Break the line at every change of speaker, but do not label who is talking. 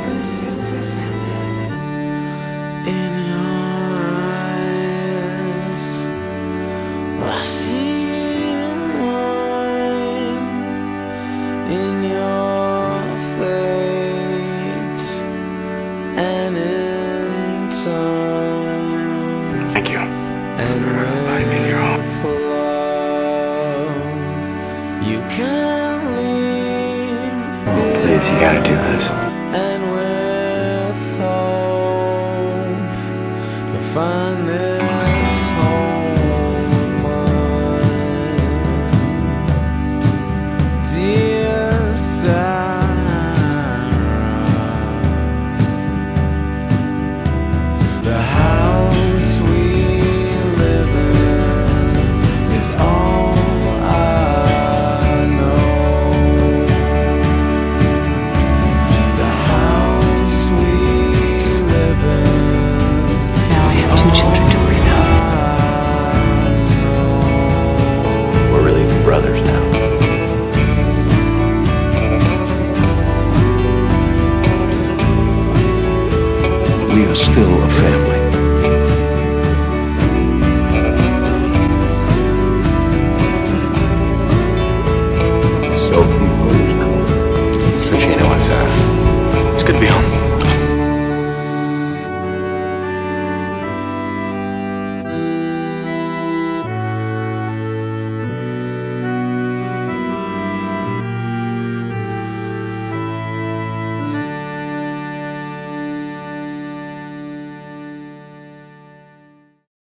gonna stay with us now.
In your eyes, I see mine. In your face, and in time.
Thank you.
And
For inviting me to your home.
with love, you can leave.
Please, you gotta do this.